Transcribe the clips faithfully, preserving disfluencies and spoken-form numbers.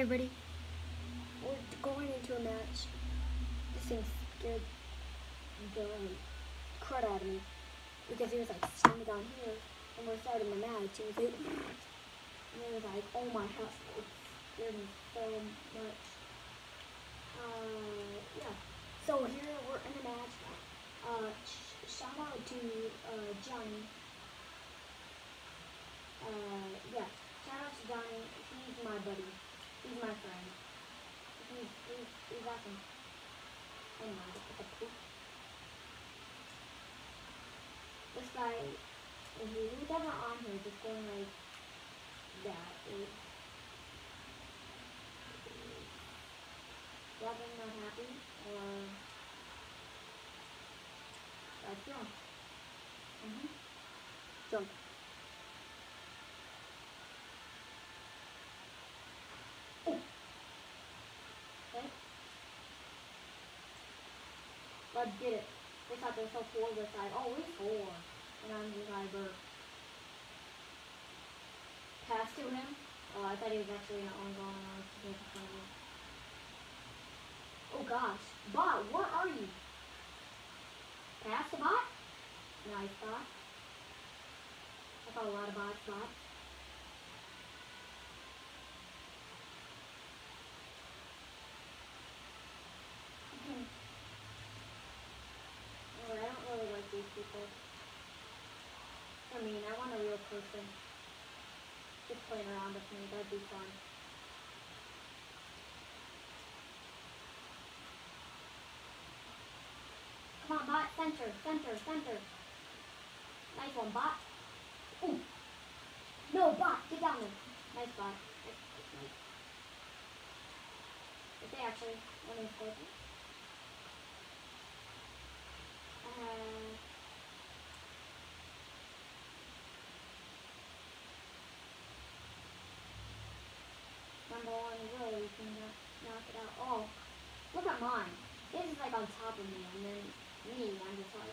everybody. We're going into a match. This thing scared the crud out of me because he was like standing down here and we're starting the match. He was like, and it was like, oh my gosh, it scared me so much. Uh, yeah. So here we're in the match. Uh, sh shout out to uh, Johnny. Uh, yeah. Shout out to Johnny. He's my buddy. He's my friend. He's, he's, he's awesome. Oh my, what the poop. This guy, if he was ever on here just going like that, is Robin not happy, or that's wrong. Mm-hmm. Jump. Oh. Okay. Let's get it. They thought they were so cool this side. Oh, we score. And I'm just like, burp. Pass to him. Oh, I thought he was actually an own goal and I was just making fun of him. Oh gosh. Bot, where are you? Pass the bot? Nice bot. I got a lot of bots, bots. Mm-hmm. Oh, I don't really like these people. I mean, I want a real person. Just playing around with me, that'd be fun. Come on, bot, center, center, center. Nice one, bot. Ooh. No, bot, get down there. Nice bot. That's, that's nice. If they actually want to score me. Uh, number one, really, you can knock, knock it out. Oh, look at mine. This is like on top of me, and then me, I'm just like,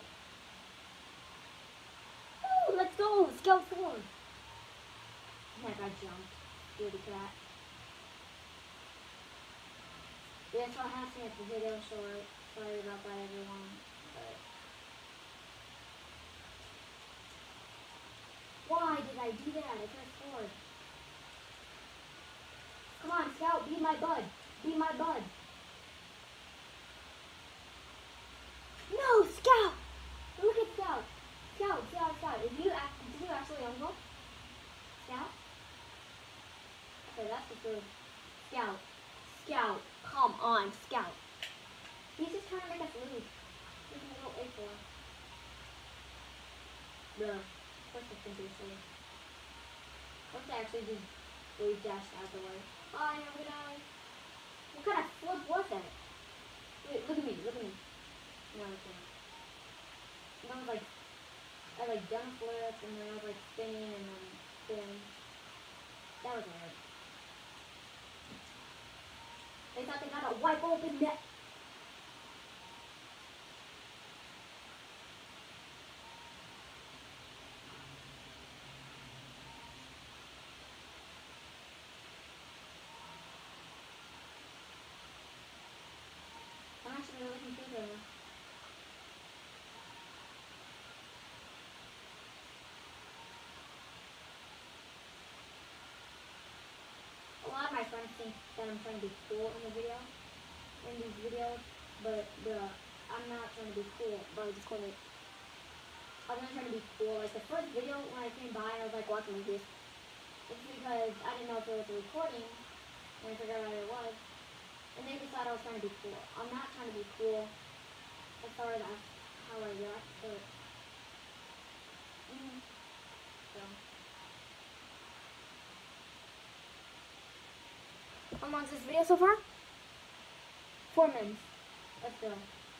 ooh, let's go, scout forward. Heck, I jumped. Beauty cat. Yeah, that's what happened at the video short. Sorry about that, everyone. But why did I do that? I pressed forward. Come on, Scout, be my bud. Be my bud. No, Scout! Look at Scout. Scout, Scout, Scout. Did you, act did you actually own goal? Scout? Okay, that's the food. Scout. Scout. Come on, Scout. He's just trying to make us lose. He's a little A four. Bruh. Of course it's gonna be silly. What if they actually just really dashed out of the way? Bye, I'm gonna die. What kind of flip was that? Wait, look at me, look at me. No, I can't. And I was like, I like done a flip and then I was like spinning and then spinning. That was weird. They thought they got a wipe open net. I'm actually really confused right now. A lot of my friends think that I'm trying to be cool in the video, in these videos, but bruh, I'm not trying to be cool, but I just want to, I'm not trying to be cool. Like the first video when I came by, I was like watching like this. It's because I didn't know if it was a recording, and I forgot what it was. And they just thought I was trying to be cool. I'm not trying to be cool. As far as how I react, but mm, so. How long is this video so far? Four minutes. Let's go.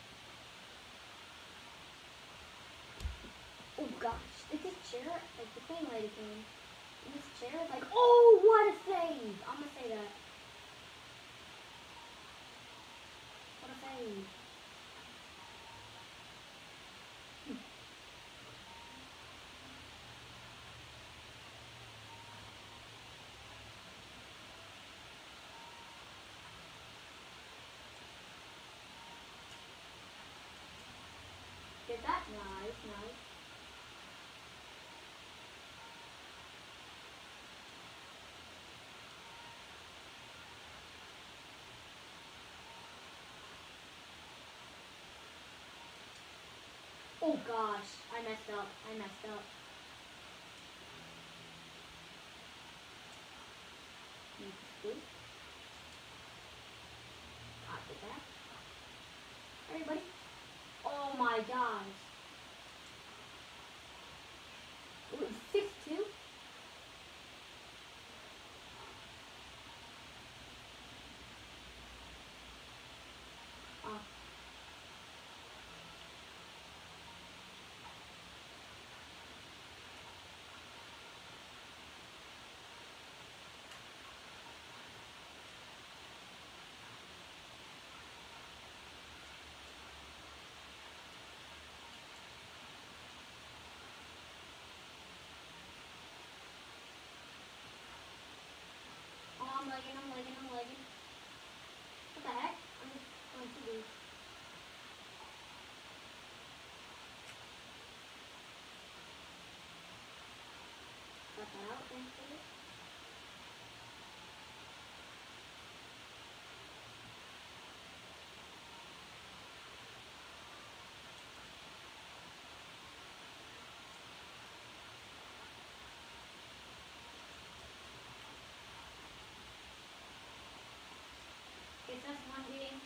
Oh gosh, is this chair like the thing lady came? And this chair is like, oh, what a save! I'm gonna say that. What a save. gosh, I messed up. I messed up. Need to scoop. Copy that. Everybody. Oh my gosh. Ooh, six two. Oh. Oh, I'm lagging, I'm lagging, I'm lagging. What the heck? I'm just going to do. Cut that out, thankfully. It's just one game.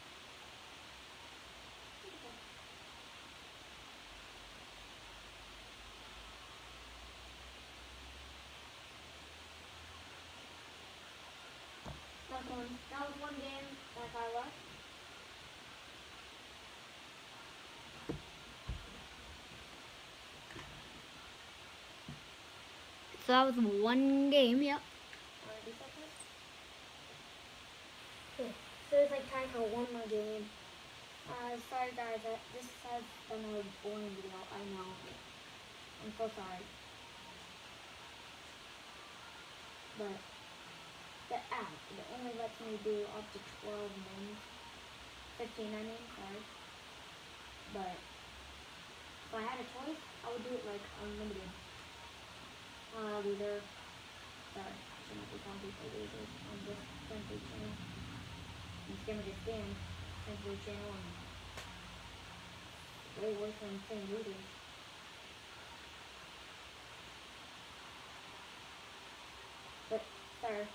That was one. That was one game that I lost. So that was one game. Yep. Okay. So it's like time for one more game. Uh, sorry guys, uh, this has been a boring video. I know. I'm so sorry. But the app, it only lets me do up to twelve minutes. fifteen, I mean, sorry. But if I had a choice, I would do it like unlimited. Uh, loser. Sorry, I shouldn't be calling people losers on this Century channel. I'm scammer to scam Century channel and way worse than saying losers. But, sorry.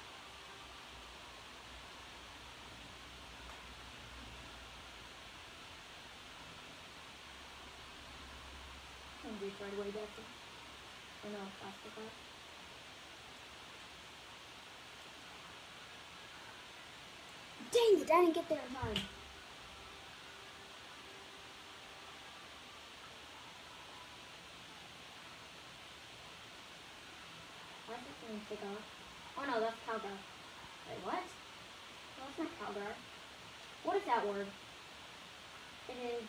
I'm just right away back to, or no, plastic that. Dang it, I didn't get there in time. Why is that saying cigar? Oh no, that's cowgar. Wait, what? No, it's not cowgar. What is that word? It is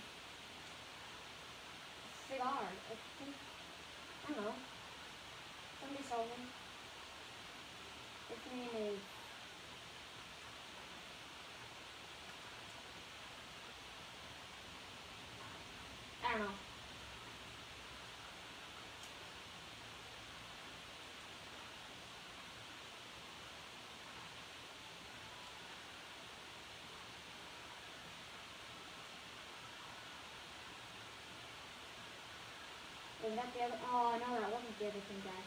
cigar. I think, I don't know. Somebody told me. Its name is I don't know. Was that the other? Oh no, that wasn't the other thing, guys.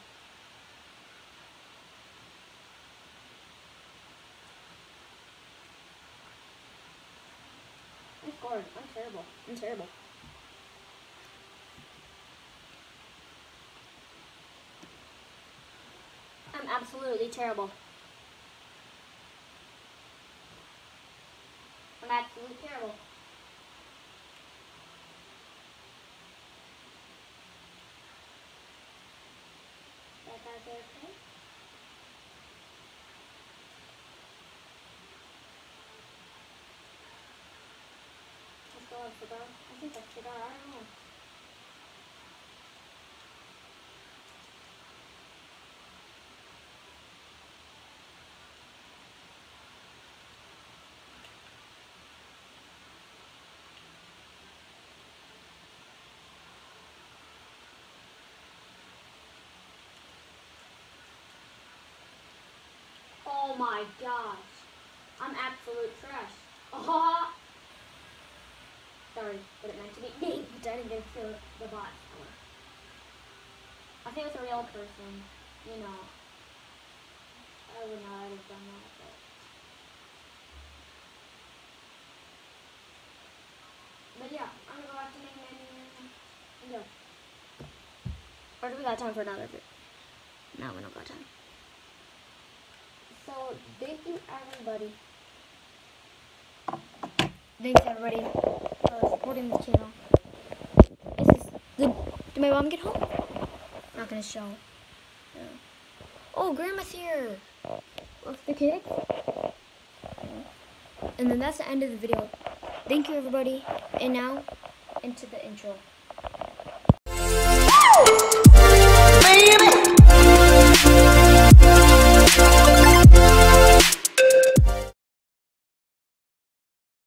I scored. I'm terrible. I'm terrible. I'm absolutely terrible. I'm absolutely terrible. That guy's okay. I still have cigar. I think that's cigar. I don't know. Oh my gosh. I'm absolute trash. Oh. sorry, what it meant to be. Me, which I didn't get to kill the bot. I think it's a real person, you know. I would not have done that, but. But yeah, I'm gonna go back to main menu and go. Or do we got time for another bit? No, we don't got time. So, thank you everybody. Thanks everybody for supporting the channel. This is the. Did my mom get home? Not gonna show. No. Oh, Grandma's here with the kids. And then that's the end of the video. Thank you everybody. And now into the intro.